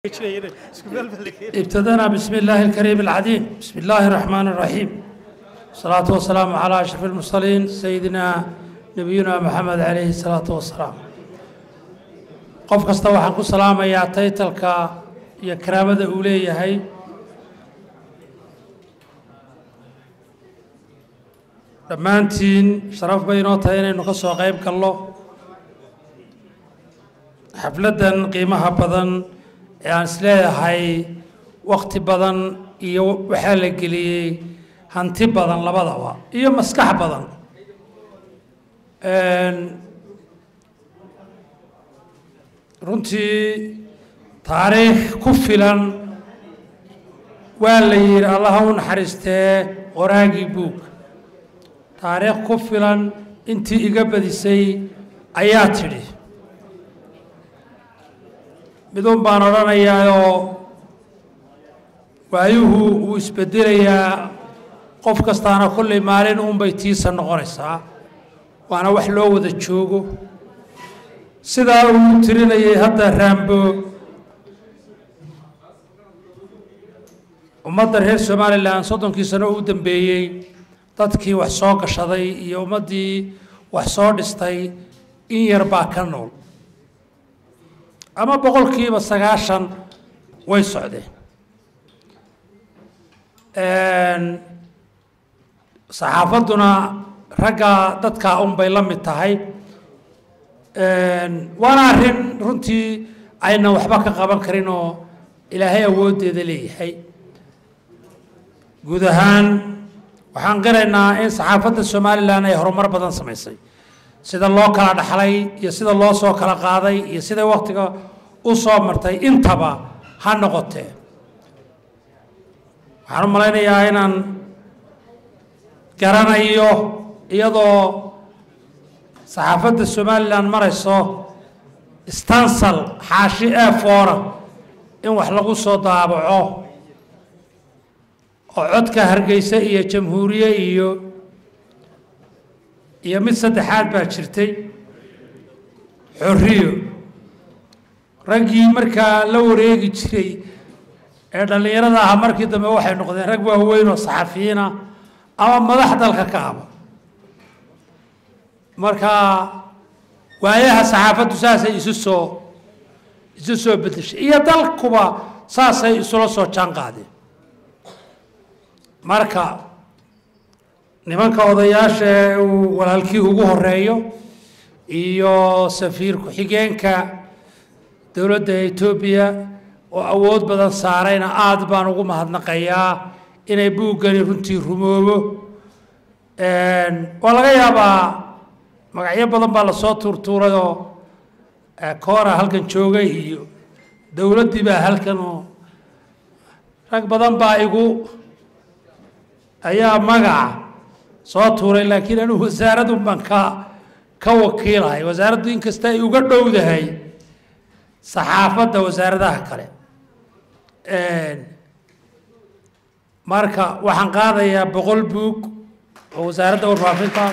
ابتدأنا بسم الله الكريم العظيم بسم الله الرحمن الرحيم الصلاة والسلام على أشرف المرسلين سيدنا نبينا محمد عليه الصلاة والسلام قف كستا waxaan ku salaamayaa taytalka iyo karaamada uu leeyahay dhammaantiin sharaf bay inoo tahay inaynu ka soo qayb galno xafladan qiimaha badan ee aan isleeyahay waqti badan iyo waxaa la geliyey hanti badan labadaba iyo maskax badan runtii taariikh ku filan waa la yidhi allaha u naxariistee qoraagii buug taariikh ku filan intii iga badisay ayaa tidhi midun baan odhanayaayoo waayuhu wuu isbedelayaa qof kastaana kollay maalin uunbay tiisa noqonaysaa waana wax loo wada joogo sidaa uu tirinayay hadda raambo ummadda reer somalilan 30 sano u dambeeyey dadkii wax soo gashaday iyo ummaddii wax soo dhistay in yar baa ka nool ama boqolkiiba 90 way socdeen saxaafaduna ragga dadka un bay la mid tahay waana arrin runtii ayna waxba ka qaban karin oo ilaahay awoodeeda leeyahay guud ahaan waxaan qiraynaa in saxaafadda somalilan ay horumar badan samaysay sida loo kala dhaxlay iyo sida loo soo kala qaaday iyo sida waqtiga u soo martay intaba ha noqotee waxaan u malaynayaa inaan garanayo iyadoo saxaafadda somalilan marayso stansal xaashi eefoora in wax lagu soo daabaco oo codka hargeysa iyo jamhuuriye iyo mid saddexaad baa jirtay xorriyo raggii markaa la wareegi jiray ee dhallinyarada ah markii dambe waxay noqdeen rag waaweyn oo saxafiyiina ama madax dalka ka aba marka waayaha saxaafaddu saasay isu soo bedeshay iyo dalkuba saasay isula soo jaan qaadeen marka nimanka odayaasha ee uu walaalkii ugu horeeyo iyo safiir ku-xigeenka dowladda Itoobiya oo awood badan saarayna aad baan ugu mahadnaqayaa inay buuggani runtii rumoobo waa laga yaabaa magacyo badan baa lasoo tuurtuuray oo koora halkan joogay iyo dowladdii baa halkan oo rag badan baa ayaa magaca soo tuuray laakiin anigu wasaaraddu baan ka wakiilahay wasaaraddu inkasta ay uga dhowdahay saxaafadda wasaaradaha kale marka waxaan qaadayaa 100 buug oo wasaaradda warfaafinta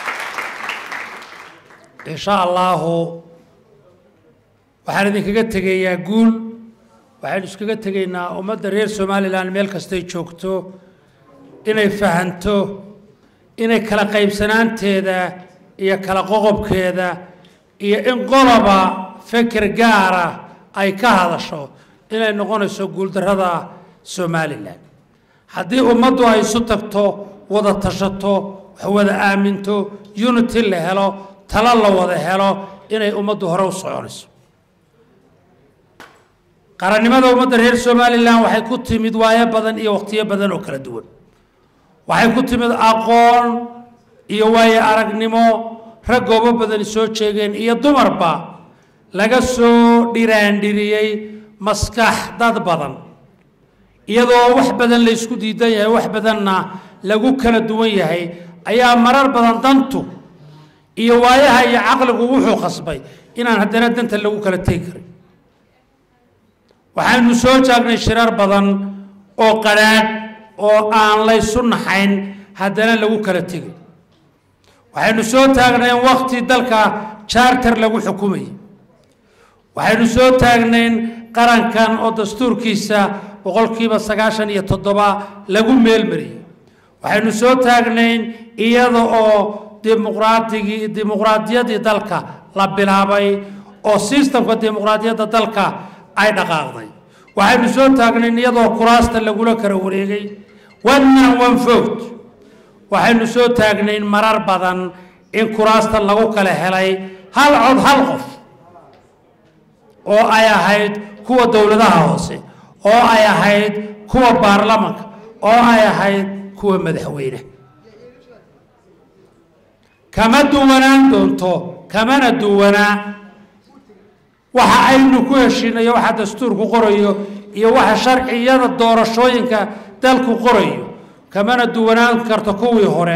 insha allahu waxaan idinkaga tegayaa guul waxaan iskaga tegaynaa ummadda reer somalilan meel kastay joogto inay fahanto inay kala qaybsanaanteeda iyo kala qoqobkeeda iyo in qoloba fikir gaara ay ka hadasho inay noqonayso guuldarrada somalilan haddii ummaddu ay isu tagto wada tashato wax wada aaminto unity la helo talo la wada helo inay ummaddu hore u soconayso qarannimada ummadda reer somalilan waxay ku timid waayo badan iyo waqtiyo badan oo kala duwan waxay ku timid aqoon iyo waayo aragnimo rag goobo badan soo jeegeen iyo dumarba laga soo dhiraandhiriyey maskax dad badan iyadoo wax badan la isku diidan yahay wax badanna lagu kala duwan yahay ayaa marar badan dantu iyo waayaha iyo caqligu wuxuu khasbay inaan haddana danta lagu kala tegi karin waxaanu soo jaagnay shirar badan oo qaraadh oo aan laysu naxayn haddana lagu kala tegay waxaynu soo taagnay waqti dalka charter lagu xukumayay waxaynu soo taagnayn qarankan oo dastuurkiisa boqolkiiba 97 lagu meelmariyay waxaynu soo taagnayn iyada oo dimuqraadiyadii dalka la bilaabay oo systemka dimuqraadiyadda dalka ay dhaqaaqday waxaynu soo taagnayn iyadoo kuraasta lagula kala wareegay one man one vote waxaynu soo taagnayn marar badan in kuraasta lagu kala helay hal cod hal qof oo ay ahayd kuwa dawladaha hoose oo ay ahayd kuwa baarlamaanka oo ay ahayd kuwa madaxweyne kama duwanaan doonto kamana duwanaa waxa aynu ku heshiinayo waxa dastuurku qorayo iyo waxa sharciyada doorashooyinka dalku qorayo kamana duwanaan karto kuwii hore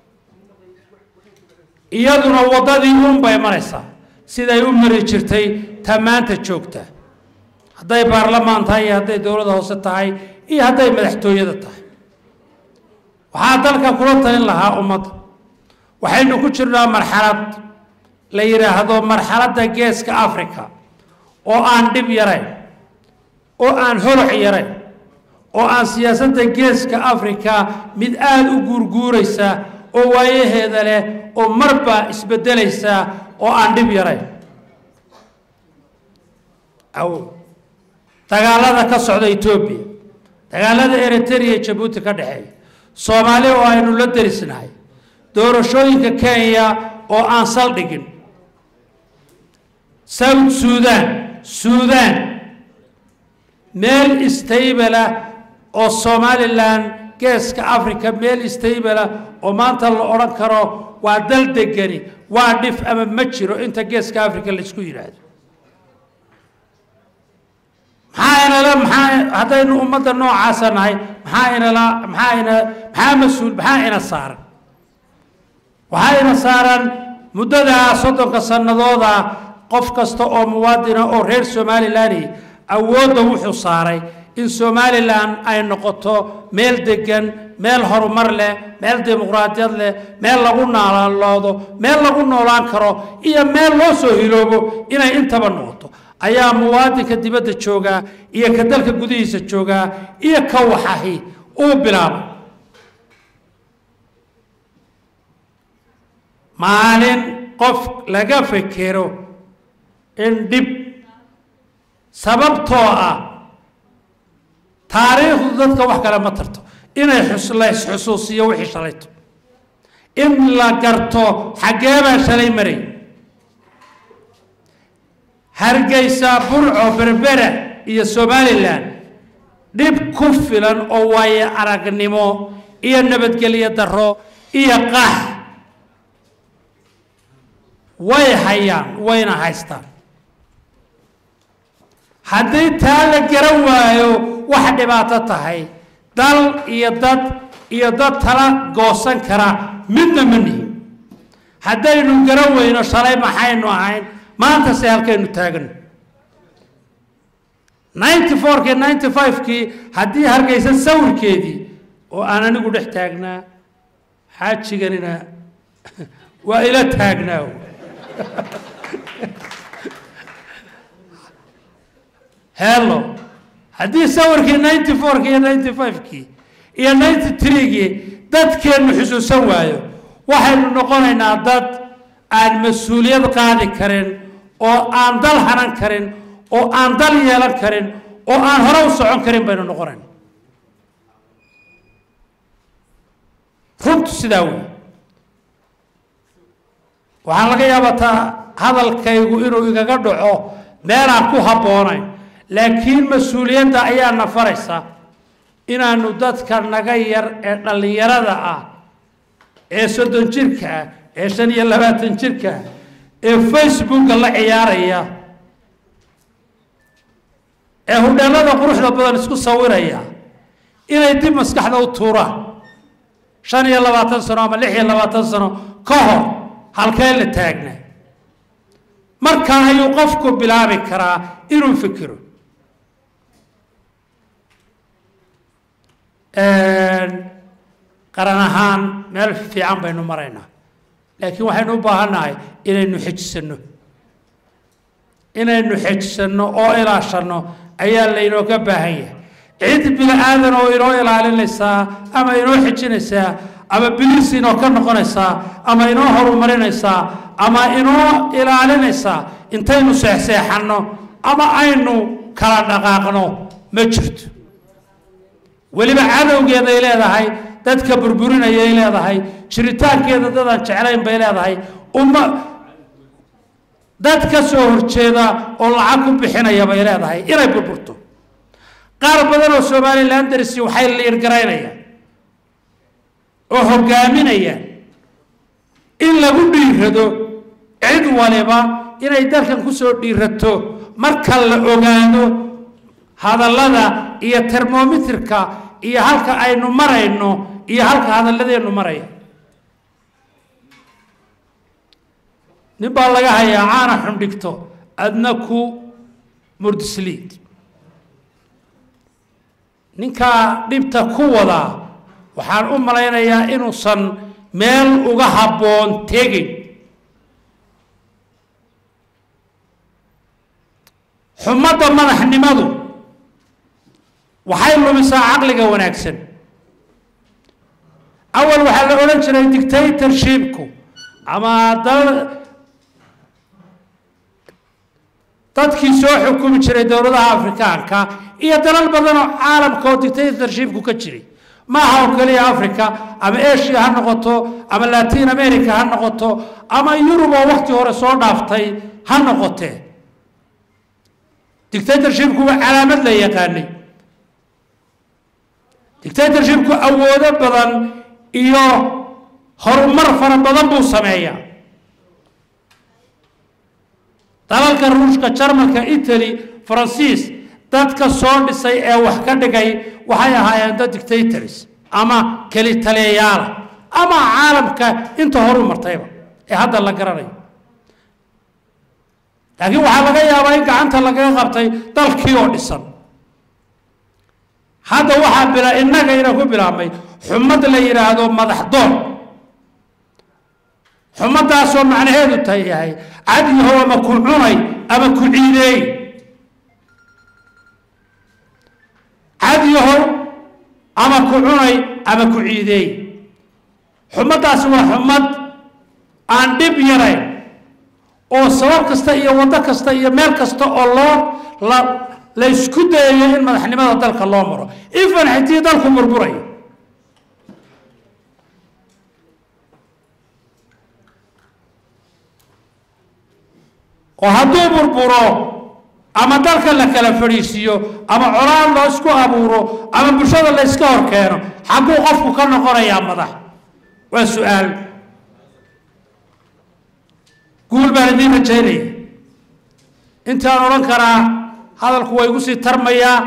iyaduna wadadii bay maraysaa siday u mari jirtay tamaanta joogta hadday baarlamaan tahay hadday dawladda hoose tahay iyo hadday madaxtooyada tahay waxaa dalka kula talin lahaa ummadda waxaynu ku jirnaa marxalad la yiraahdo marxaladda geeska Afrika oo aan dib yarayn oo aan horoc yarayn oo aan siyaasadda geeska Afrika mid aad u guurguuraysa oo waayaheeda leh oo marba isbedelaysa oo aan dib yarayn aw dagaalada ka socda Ethiopia dagaalada Eritrea iyo Djibouti ka dhaxeeya Soomaaliya oo aynu la derisnahay doorashooyinka Kenya oo aan saldhigin South Sudan meel stable oo Somaliland geeska Afrika meel stable oo maanta la oran karo waa dal degani waa dhif ama ma jiro inta geeska Afrika la isku yiraahdo maxaa hadaynu ummadda noocaas nahay maxaa saaran muddada 30 sanadooda qof kasta oo muwaadin oo reer Somaliland awoodda wuxuu saaray in Somaliland ay noqoto meel degan meel horumar leh meel dimuqraadiyad leh meel lagu noolaado meel lagu noolaan karo iyo meel loo soo hiloobo inay intaba noqoto ayaa muwaadinka dibadda jooga iyo ka dalka gudihiisa jooga iyo ka waxahi uu bilaabay maalin qof laga fikiro in dib sababtoo ah taariikhdu dadka wax kale ma tarto inay xusuusiyo wixii shalayto in la garto xageeba shalay maray Hargeysa Burco Berbera iyo Somaliland dib ku filan oo way aragnimo iyo nabadgelyo daro iyo qax way hayaan wayna haystaan haddii taa la garan waayo wax dhibaato tahay dal iyo dad tala goosan kara midna manihi haddaynu garan weyno shalay maxaynu ahayn maanta se halkaynu taagan 94 95 haddii Hargeysa sawirkeedii oo aan anigu dhex taagnaa xaajiganina waa ila taagnaa hello haddii sawirkii 94 iyo 95 iyo 93 dadkeenu xusuusan waayo waxaynu noqonaynaa dad aan mas'uuliyad qaadi karin oo aan dal hanan karin oo aan dal yeelan karin oo aan hore u socon karin baynu noqonaynaa runtu sidaa weey waxaan laga yaabaa hadalkaygu inuu igaga dhaco meel aan ku habboonayn laakiin mas'uuliyadda ayaa na faraysa inaanu dadka naga yar ee dhalinyarada ah ee 30 jirka ah ee 25 jirka ee Facebook la ciyaaraya ee hudheelada quruxda badan isku sawiraya inay dib maskaxda u tuuraan 25 sano ama 26 sano ka hor halkee la taagnaa marka ayuu qofku bilaabi karaa inuu fikiro qaran ahaan meel fiican baynu maraynaa laakiin waxaynu u baahanahay inaynu xijisano inaynu xejsanno oo ilaashanno ayaa laynooga baahan yahay cid bini aadan oo inoo ilaalinaysaa ama inoo xejinaysaa ama bilis inoo ka noqonaysaa ama inoo horumarinaysaa ama inoo ilaalinaysaa intaynu seexseexanno ama aynu kala dhaqaaqno ma jirto weliba cadowgeeday leedahay dadka burburinayay leedahay jiritaankeeda dadaan jeclayn bay leedahay dad ka soo horjeeda oo lacag ku bixinaya bay leedahay inay burburto qaar badan oo Somaliland darsi waxay liirgaraynayaan oo hogaaminayaan in lagu dhiirado cid waliba inay dalkan ku soo dhiirato marka la ogaado hadallada iyo thermometerka iyo halka aynu marayno iyo halka hadalladeenu maraya nibaa laga hayaa caana xundhigto adna ku murdisliid ninka dhibta ku wada waxaan u malaynayaa inuusan meel uga habboon tegin xumadda madaxnimadu waxay lumisaa caqliga wanaagsan awal waxaa la odhan jiray dictatorshipku ama dadkii soo xukumi jiray dowladaha Afrikaanka iyo dalal badan oo caalamka oo dictatorshipku ka jiray ma aha oo kaliya Afrika ama Asia ha noqoto ama Latin America ha noqoto ama Europe oo waqti hore soo dhaaftay ha noqotee dictatorshipku waa calaamad la yaqaanay dictatorshipku awoodo badan iyo horumar fara badan buu sameeyaa dalalka Ruushka Jarmalka Italy Faransiis dadka soo dhisay ee wax ka dhigay waxay ahaayeen dad dictators ama kali taliyayaal ama caalamka inta horumartayba ee hadda la garanayo laakiin waxaa laga yaabaa in gacanta lagaga qabtay dalkii oo dhisan hadda waxaa innaga ina ku bilaabmay xumad la yiraahdo madax doon xumadaasoo macnaheedu tahay cadiho ama ku cunay ama ku ciideey cadiho ama ku cunay ama ku ciideey xumadaas waa xumad aan dhib yarayn oo sabab kasta iyo wado kasta iyo meel kasta oo la isku dayayo in madaxnimada dalka loo maro ifan xitii dalku burburayo oo hadduu burburo ama dalka la kala fadhiisiyo ama colaad loo isku abuuro ama bulshada la iska hor keeno xaguu qofku ka noqonayaa madax waa su'aal guul baan idin rajaynaya intaan odhan karaa hadalku way igu sii tarmayaa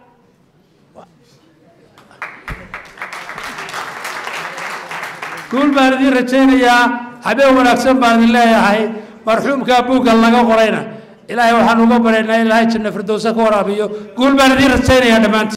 guul baan idin rajaynayaa habeen wanaagsan baan idin leeyahay marxuumka buugga laga qorayna ilaahay waxaan uga baryaynaa ilaahay janno firdowsa ka waraabiyo guul baan idin rajaynayaa dhammaantiin